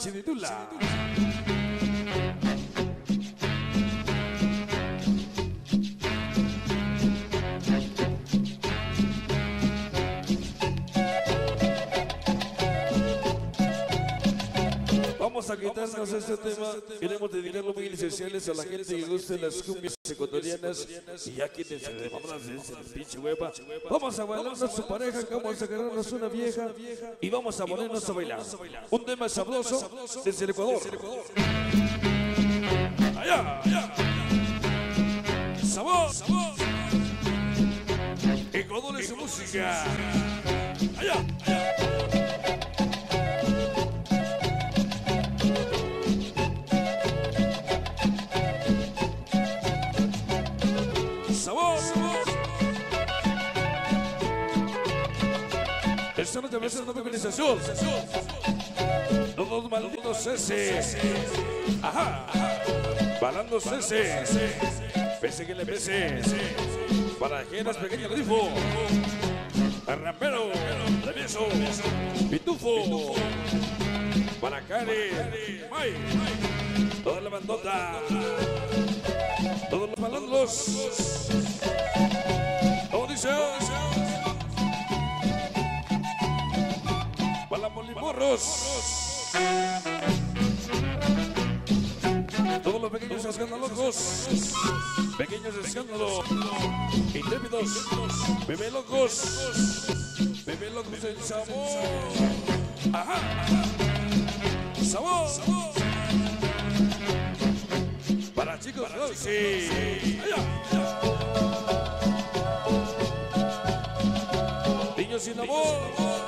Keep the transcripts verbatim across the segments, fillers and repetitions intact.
Chiditula. Vamos a quitarnos este tema. Queremos dedicarlo muy especiales a la gente que guste las cumbias ecuatorianas. Y ya quítense de mamadas de ese pinche hueva. Vamos a bailarnos a su pareja, vamos a agarrarnos una vieja y vamos a ponernos a bailar un tema sabroso desde el Ecuador. Allá, allá. Sabor, sabor. Ecuador es su música. Allá, allá. Sabor, sabor. Esta noche va a ser una organización. Todos malditos ese. Ajá, ajá. Balando ese. Pese que le pese. Para quieras pequeño grifo. Rapero, travieso, pitufo. Para Karen, May. Toda la bandota. Todos los malandros. ¿Cómo dice? Para los molimorros. Todos los pequeños escandalosos. Pequeños escándalos. Intrépidos. Bebé locos. Bebé locos el sabor. Ajá. Sabor. Sabor. Para chicos, no, sí. Allá, allá. Niños sin amor.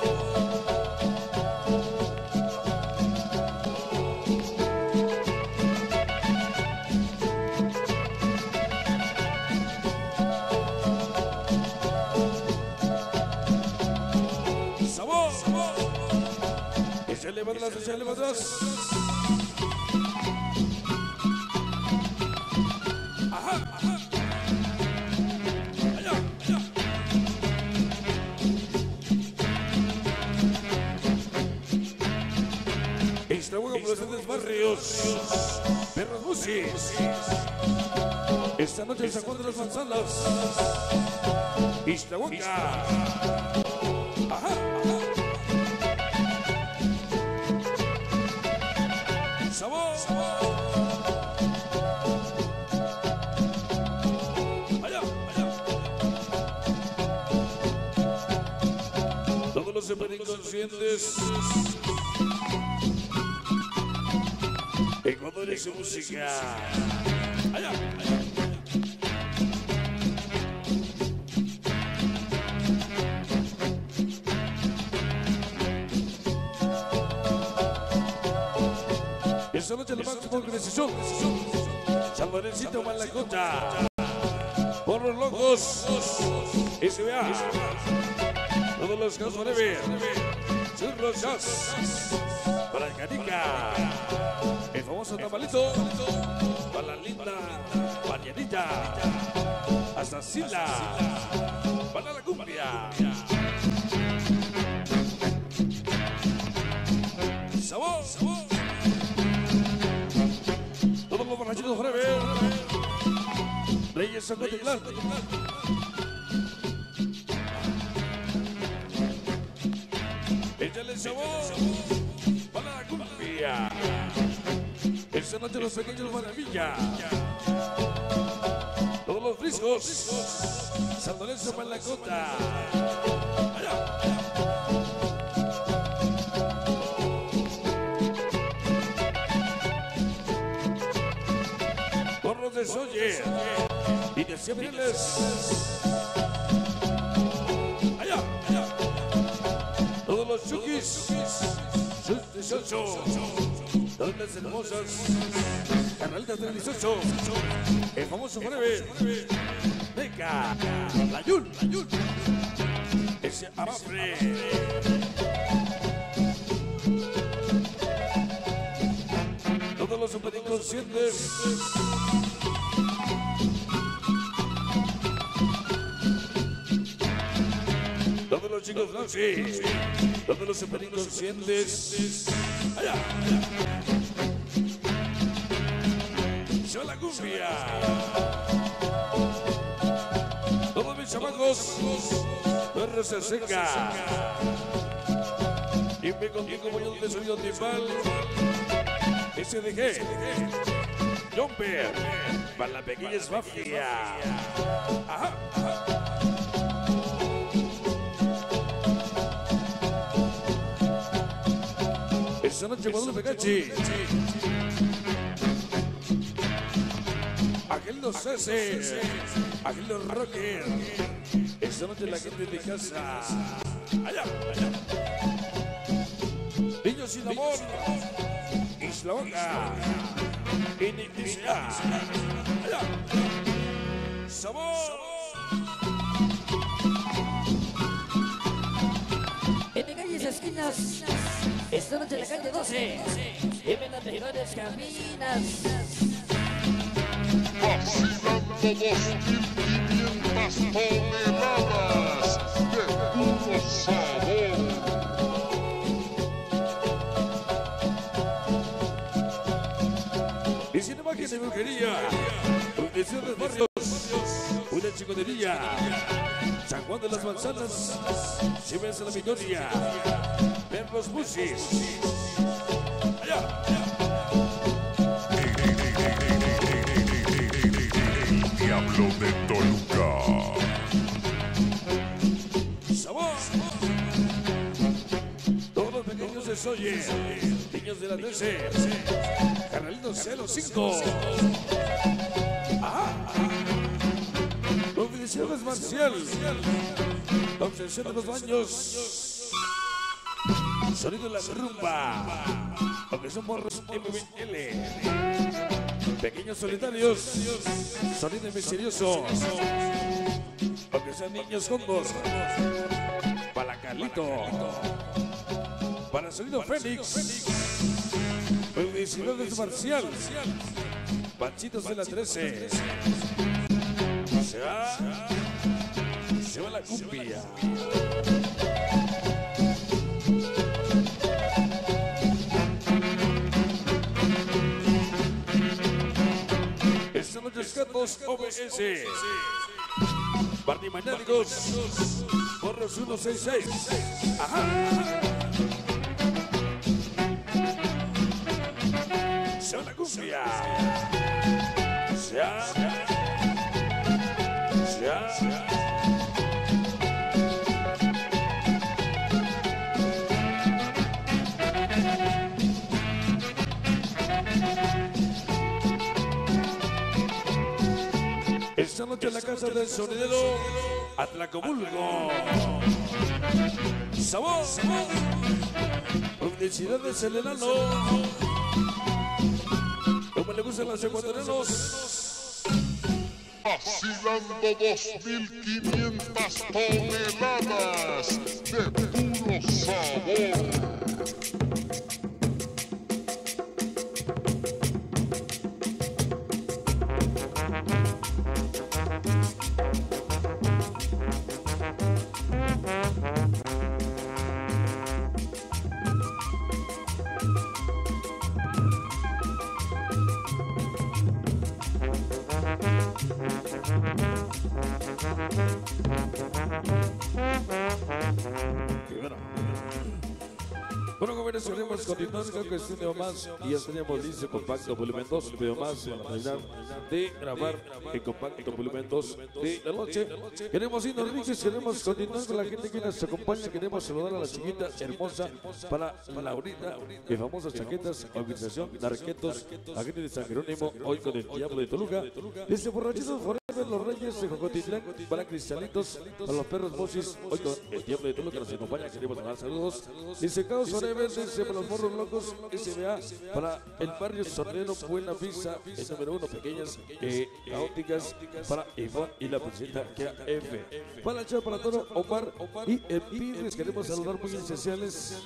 Sabor, sabor. Échale para atrás, échale para atrás. Extrabuco por los grandes barrios. Perros busis. Esta noche en San Juan de las Manzanas. Ixtlahuaca. Ajá, ajá. Sabor. Allá, allá. Todos los super inconscientes. Ecuador es su música. Allá, allá. Esta noche la máxima organización. San Lorencito Malacota. Por los locos. S B A. Todos los casos breve. Churros Jazz. Para el Canica. El famoso tamalito. Para la linda Marianita. Hasta Sila. Para la cumbia. Sabor, sabor. Todos los borrachitos breve. Reyes Zacotitlán. Échale sabor. Para la cumbia. Esta noche los pequeños maravilla. Todos los friscos. San Lorenzo Malacota. Allá. Corros de Soye. Y de Cibriles. Allá, allá. Todos los chukis. Sus dieciocho. Todas las hermosas carnalitas del dieciocho. El famoso breve. Venga. La Yul. Ese Amafre. Todos los super inconscientes. Todos los chicos Nancy. Todos los super inconscientes. Allá, allá. la cumbia. Todos mis chamacos, R C Seca. Y me contigo voy a de sonido timbal. S D G. Jumper. Para la pequeña es mafia. Ajá, ajá. Esta noche Guadalupe Pecachi. Angelino Cese. Angelino Rocker. Esta noche la gente de casa. Allá, allá. Niños sin amor. Isla Boca. Inicia. Allá. Sabor. En calles esquinas. Esta noche en la calle doce. Y ven las mejores caminas. Vacilando dos mil quinientas toneladas de puro sabor. Y sin imagen de brujería, producciones barrios, una chicotería, San Juan de las Manzanas, Siemens de la Victoria, Perros Musis, allá. El Diablo de Toluca. Sabor. Todos los pequeños de Soye, niños de la trece, Carnalito cero cinco. Ajá. Felicidades Marcial. La obsesión de los baños. Sonido de la rumba. Aunque son morros M B L. Pequeños solitarios. Sonido misterioso. Aunque sean niños congos. Para Carlito. Para Sonido Fénix. Felicidades Marcial. Panchitos de la trece. Se va. Se va la cumbia. Esta noche es Gatos O B S. Barney Manálicos. Borros ciento sesenta y seis. Ajá. Se va la cumbia. Se va. Se va. Esta noche en la casa del sonidero Atlacomulco. Sabor. Felicidades el enano. Como le gustan los ecuatorianos. Vacilando dos mil quinientas toneladas de puro sabor. Bueno, jóvenes, queremos continuar con cuestión de más y ya estaríamos listos compacto volumen dos, video más para terminar de grabar el compacto volumen dos de la noche. Queremos irnos ricos, queremos continuar con la gente que nos acompaña, queremos saludar a la chiquita hermosa para Laurita, de famosas chaquetas, organización Narquetos, agente de San Jerónimo, hoy con el Diablo de Toluca, desde Borrachitos Forever, los Reyes de Jocotitlán, para Cristalitos, para los Perros Mosis, hoy con el Diablo de Toluca nos acompaña, queremos mandar saludos, dice Caos Forever, dice para los Morros Locos, S B A, para el barrio Sornero, Buena Vista, el número uno, pequeñas eh, caóticas, para Ivonne y la presidenta K F, para el Chavo, para Toro, Omar y el Pibes, queremos saludar muy especiales.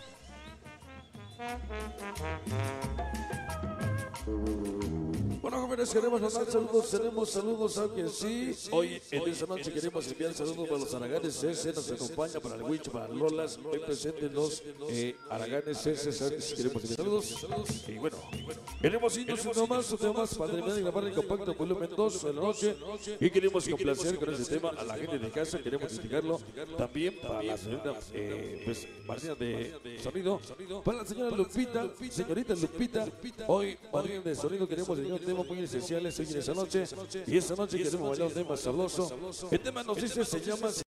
Bueno, jóvenes. jóvenes, queremos mandar saludos, tenemos saludos, aunque sí. Hoy, en esta noche, queremos enviar saludos para los Araganes ese, nos acompaña para el Witch, para Lolas, hoy presenten los eh, Araganes ese, queremos enviar saludos. Y bueno, queremos irnos uno más, un tema más, para terminar de grabar en compacto volumen dos de la noche. Y queremos complacer con este tema a la gente de casa, queremos criticarlo también para la señora eh, pues, Martina de Sonido, para la señora Lupita, señorita Lupita, hoy Martina de Sonido, queremos dedicar un tema muy esencial hoy en esta noche, y esta noche queremos bailar un tema sabroso. El tema nos dice, se llama